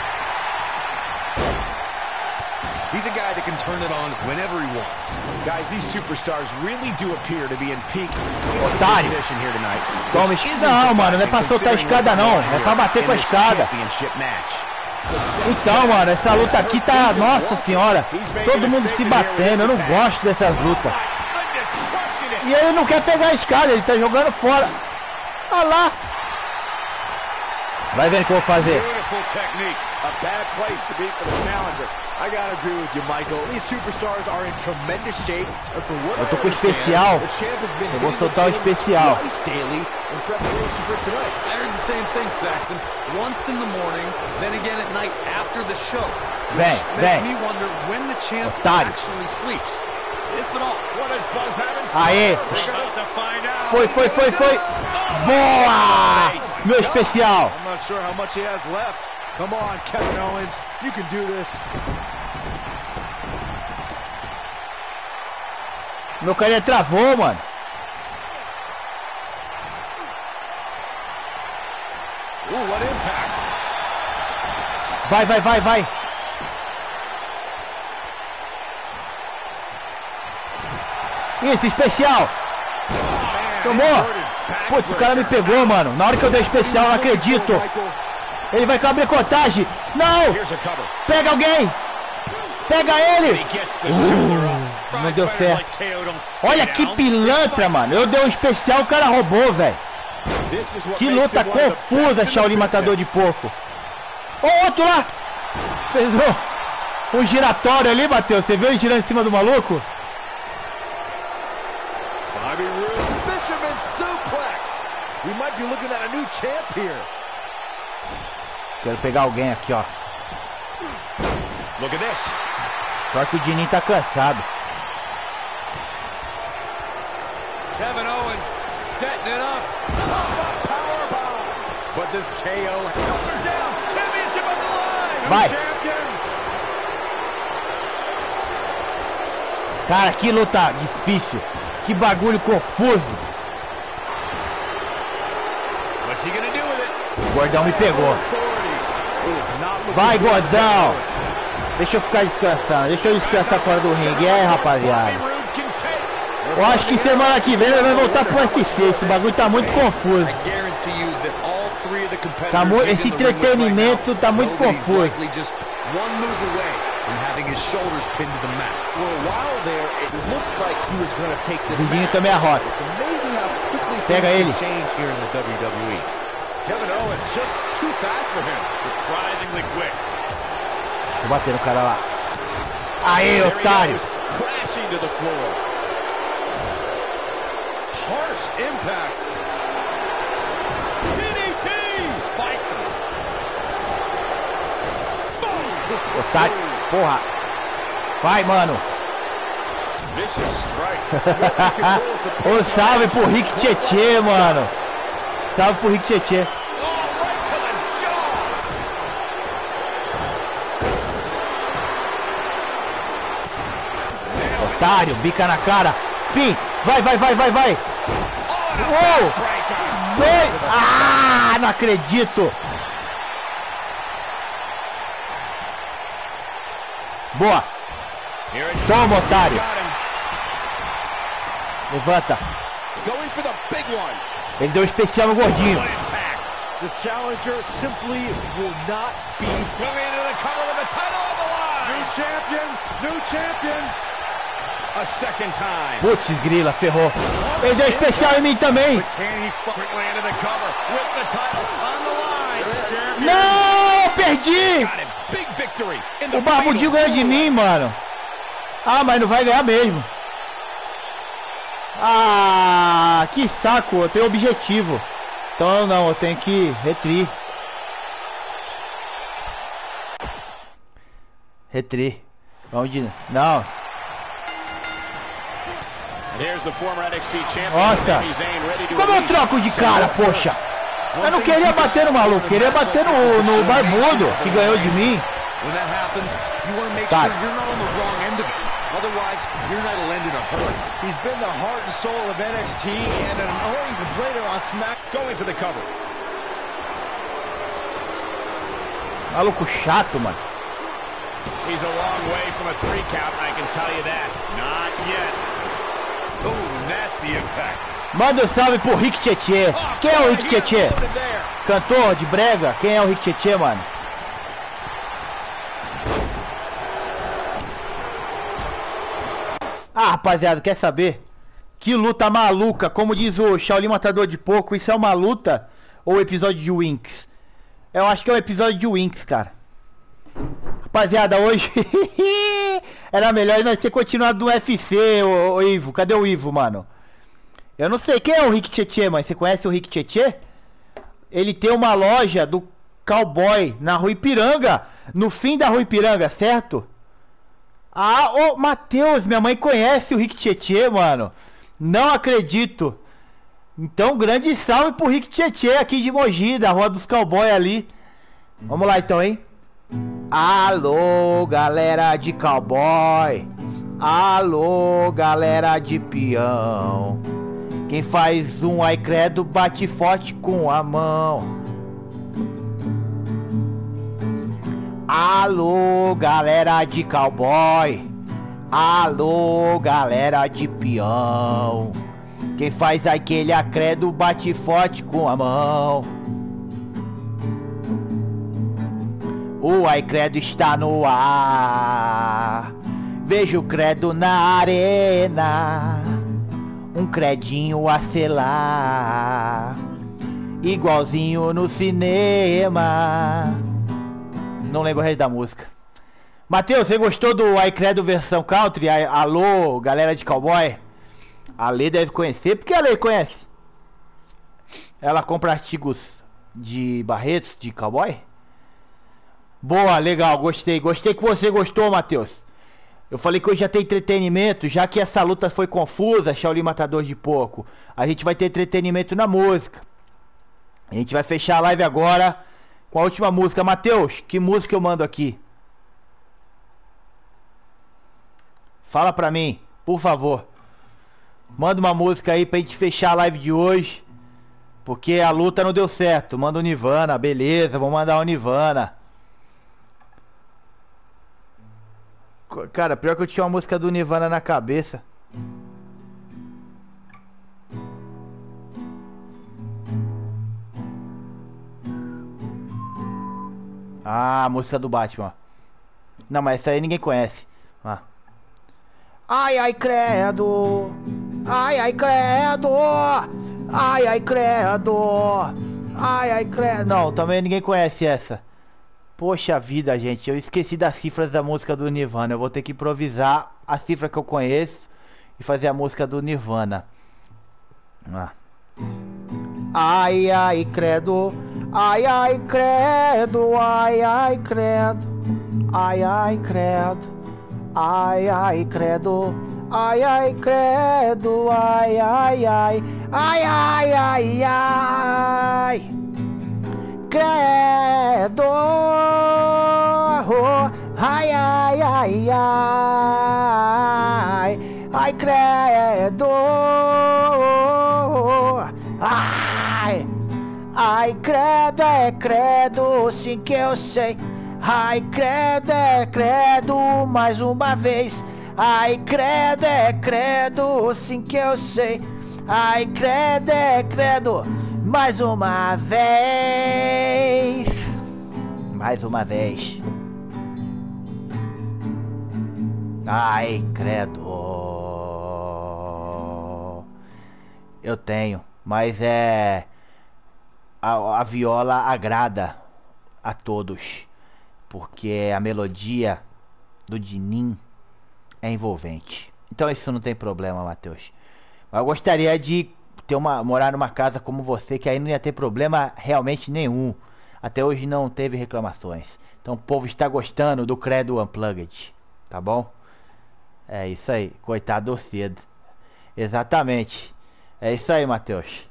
He's a guy that can turn it on whenever he wants. Guys, these superstars really do appear to be in peak condition here tonight. Toma, não, mano, não é pra soltar a escada não, é pra bater com a escada. Então, mano, essa luta aqui tá, nossa senhora, todo mundo se batendo, eu não gosto dessas lutas. E ele não quer pegar a escada, ele tá jogando fora. Olha lá. Vai vendo o que eu vou fazer. A bad place to be for the challenger. I gotta agree with you, Michael. These superstars are in tremendous shape. Eu tô com o especial. Eu vou soltar o especial. Daily in preparation for tonight. I heard the same thing, Saxton. Once in the morning, then again at night after the show. Vem. Makes me wonder when the champ actually sleeps. If at all. What is Buzz having? Aê! Foi. Boa! Meu especial. I'm not sure how much he has left. Come on, Kevin Owens, you can do this. Meu carinha travou, mano. What impact. Vai. Isso, especial. Tomou. Putz, o cara me pegou, mano. Na hora que eu dei especial, eu não acredito. Ele vai abrir contagem. Não! Pega alguém! Pega ele! Não deu certo. Olha que pilantra, mano. Eu dei um especial, o cara roubou, velho. Que luta confusa, Shaolin Matador de Porco. Ó, outro lá! Fez um giratório ali, Matheus. Você viu ele girando em cima do maluco? Bobby Roode, Fisherman Suplex. We might be looking at a new champ here. Quero pegar alguém aqui, ó. Look at this. Só que o Dininho tá cansado. Kevin Owens setting it up. Powerbomb. But this KO shoulders down. Championship on the line. Vai. Champion. Cara, que luta difícil. Que bagulho confuso. What's he gonna do with it? O gordão me pegou. Vai, gordão. Deixa eu ficar descansando. Deixa eu descansar fora do ringue. É, rapaziada. Eu acho que semana que vem ele vai voltar pro UFC. Esse bagulho tá muito confuso. Tá esse entretenimento tá muito confuso. Vidinho também a rota. Pega ele. Kevin Owens just too fast for him. Surprisingly quick. Deixa eu bater no cara lá. Aê, otário. Crashing to the floor. Harsh impact. DDT. Spike them. Otário. Porra. Vai, mano. Vicious strike. Ô, salve pro Rick Tietê, mano. Salve pro Rick Tietê. Otário, bica na cara. Pim, vai. Uou! Dois. Ah, não acredito. Boa. Toma, otário. Levanta. Ele deu um especial no gordinho. The challenger simply will not be coming into the cover with the title on the line. New champion. A second time. Putz, grila, ferrou. Ele deu especial em mim também. Não, perdi. O Barbudinho ganhou de mim, mano. Ah, mas não vai ganhar mesmo. Ah, que saco, eu tenho objetivo. Então não, eu tenho que retri. Vamos de... Não. Nossa. Como eu troco de cara, poxa. Eu não queria bater no maluco, queria bater no barbudo que ganhou de mim. Tá. Otherwise, your night will end in a hurry. He's been the heart and soul of NXT and an annoying complainer on Smack. Going for the cover. Maluco chato, mano. He's a long way from a 3 count, I can tell you that. Not yet. Oh, nasty impact. Manda um salve pro Rick Tietê. Quem é o Rick Tietê? Cantor de brega? Quem é o Rick Tietê, mano? Ah, rapaziada, quer saber? Que luta maluca, como diz o Shaolin Matador de Porco, isso é uma luta ou episódio de Winx? Eu acho que é um episódio de Winx, cara. Rapaziada, hoje era melhor nós ter continuado no UFC, o Ivo. Cadê o Ivo, mano? Eu não sei, quem é o Rick Tietê, mas você conhece o Rick Tietê? Ele tem uma loja do cowboy na Rua Ipiranga, no fim da Rua Ipiranga, certo? Ah, ô Matheus, minha mãe conhece o Rick Tietê, mano. Não acredito. Então, grande salve pro Rick Tietê aqui de Mogi, da Rua dos Cowboys ali. Vamos lá então, hein? Alô, galera de cowboy. Alô, galera de peão. Quem faz um ai credo bate forte com a mão. Alô, galera de cowboy. Alô, galera de peão. Quem faz aquele acredo bate forte com a mão. O ai credo está no ar. Vejo o credo na arena. Um credinho a selar. Igualzinho no cinema. Não lembro o resto da música. Matheus, você gostou do I Credo versão country? Alô, galera de cowboy? A Lê deve conhecer, porque a Lê conhece. Ela compra artigos de barretos de cowboy? Boa, legal, gostei. Gostei que você gostou, Matheus. Eu falei que hoje já tem entretenimento, já que essa luta foi confusa, Shaolin Matador de Porco. A gente vai ter entretenimento na música. A gente vai fechar a live agora com a última música. Matheus, que música eu mando aqui? Fala pra mim, por favor. Manda uma música aí pra gente fechar a live de hoje. Porque a luta não deu certo. Manda o Nirvana, beleza, vou mandar o Nirvana. Cara, pior que eu tinha uma música do Nirvana na cabeça. Ah, a música do Batman. Não, mas essa aí ninguém conhece. Ah. Ai, ai, credo. Ai, ai, credo. Ai, ai, credo. Ai, ai, credo. Não, também ninguém conhece essa. Poxa vida, gente. Eu esqueci das cifras da música do Nirvana. Eu vou ter que improvisar a cifra que eu conheço e fazer a música do Nirvana. Ah. Ai, ai, credo. Ai, ai, credo. Ai, ai, credo. Ai, ai, credo. Ai, ai, credo. Ai, ai, credo. Ai, ai, ai. Ai, ai, ai, ai. Credo. Ai, ai, ai, ai. Ai, credo. Ai. Ai, credo, é credo, sim que eu sei. Ai, credo, é credo, mais uma vez. Ai, credo, é credo, sim que eu sei. Ai, credo, é credo, mais uma vez. Mais uma vez. Ai, credo. Eu tenho, mas é... A viola agrada a todos, porque a melodia do Dinin é envolvente. Então isso não tem problema, Matheus. Mas eu gostaria de morar numa casa como você, que aí não ia ter problema realmente nenhum. Até hoje não teve reclamações. Então o povo está gostando do Credo Unplugged, tá bom? É isso aí, coitado do cedo. Exatamente. É isso aí, Matheus.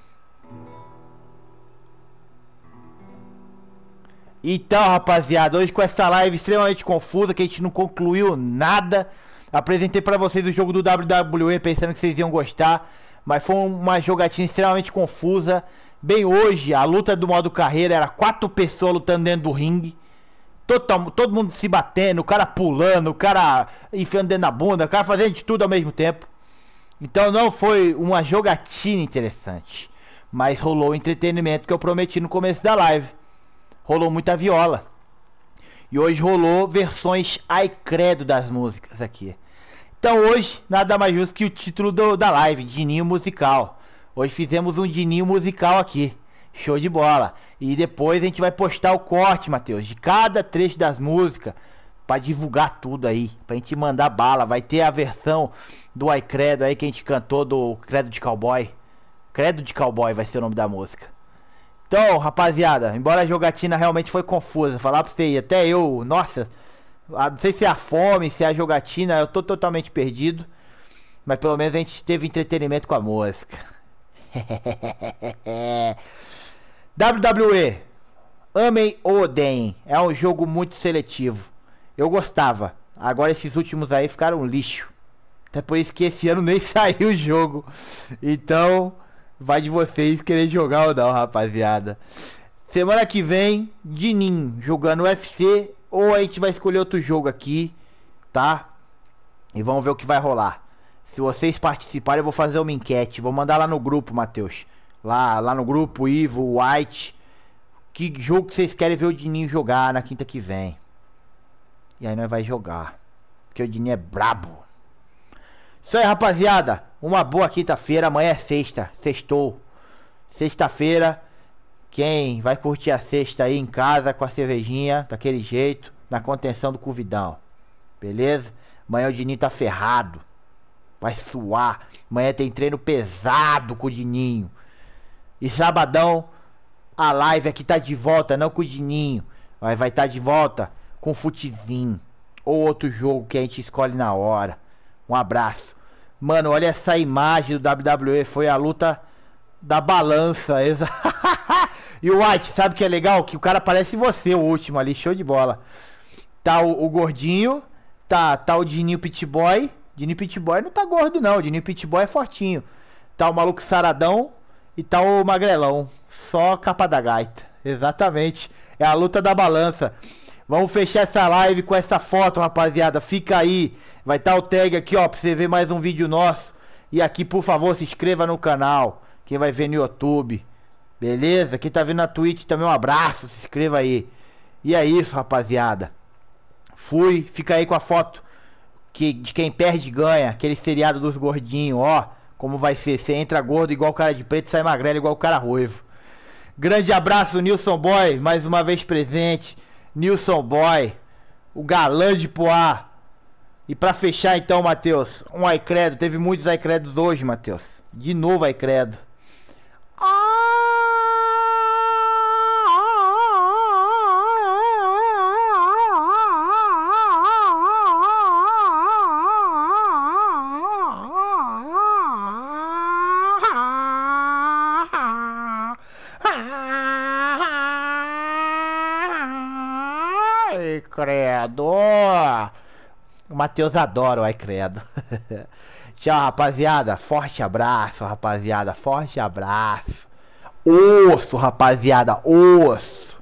Então, rapaziada, hoje com essa live extremamente confusa, que a gente não concluiu nada. Apresentei pra vocês o jogo do WWE pensando que vocês iam gostar, mas foi uma jogatina extremamente confusa. Bem, hoje a luta do modo carreira era 4 pessoas lutando dentro do ringue, todo mundo se batendo, o cara pulando, o cara enfiando dentro da bunda, o cara fazendo de tudo ao mesmo tempo. Então não foi uma jogatina interessante, mas rolou o entretenimento que eu prometi no começo da live. Rolou muita viola. E hoje rolou versões ai credo das músicas aqui. Então hoje, nada mais justo que o título da live, Dininho Musical. Hoje fizemos um Dininho Musical aqui. Show de bola. E depois a gente vai postar o corte, Matheus, de cada trecho das músicas, pra divulgar tudo aí, pra gente mandar bala. Vai ter a versão do ai credo aí que a gente cantou, do Credo de Cowboy. Credo de Cowboy vai ser o nome da música. Então, rapaziada, embora a jogatina realmente foi confusa, falar pra você, até eu, nossa, não sei se é a fome, se é a jogatina, eu tô totalmente perdido, mas pelo menos a gente teve entretenimento com a música. WWE, amem ou odeiem, é um jogo muito seletivo. Eu gostava, agora esses últimos aí ficaram um lixo. Até por isso que esse ano nem saiu o jogo. Então... vai de vocês querer jogar ou não, rapaziada. Semana que vem, Dinin jogando UFC, ou a gente vai escolher outro jogo aqui, tá? E vamos ver o que vai rolar. Se vocês participarem, eu vou fazer uma enquete. Vou mandar lá no grupo, Matheus. Lá no grupo, Ivo, White. Que jogo que vocês querem ver o Dinin jogar na quinta que vem. E aí nós vai jogar. Porque o Dinin é brabo. Isso aí, rapaziada. Uma boa quinta-feira. Amanhã é sexta. Sextou. Sexta-feira. Quem vai curtir a sexta aí em casa com a cervejinha, daquele jeito, na contenção do Covidão. Beleza? Amanhã o Dininho tá ferrado. Vai suar. Amanhã tem treino pesado com o Dininho. E sabadão, a live aqui tá de volta, não com o Dininho. Mas vai estar de volta com o futezinho. ou outro jogo que a gente escolhe na hora. Um abraço. Mano, olha essa imagem do WWE. Foi a luta da balança. E o White, sabe o que é legal? Que o cara parece você, o último ali. Show de bola. Tá o gordinho. Tá o Dininho Pitboy. Dininho Pitboy não tá gordo não. Dininho Pitboy é fortinho. Tá o maluco saradão. E tá o magrelão. Só capa da gaita. Exatamente. É a luta da balança. Vamos fechar essa live com essa foto, rapaziada. Fica aí. Vai estar o tag aqui, ó, pra você ver mais um vídeo nosso. E aqui, por favor, se inscreva no canal. Quem vai ver no YouTube. Beleza? Quem tá vendo na Twitch também, um abraço. Se inscreva aí. E é isso, rapaziada. Fui. Fica aí com a foto de quem perde ganha. Aquele seriado dos gordinhos, ó. Como vai ser. Você entra gordo igual o cara de preto, sai magrelo igual o cara ruivo. Grande abraço, Nilson Boy. Mais uma vez presente. Nilson Boy. O galã de Poá. E pra fechar então, Matheus, um iCredo. Teve muitos iCredos hoje, Matheus. De novo iCredo. Ai, credo. O Matheus adora o iCredo. Tchau, rapaziada. Forte abraço, rapaziada. Forte abraço. Osso, rapaziada. Osso.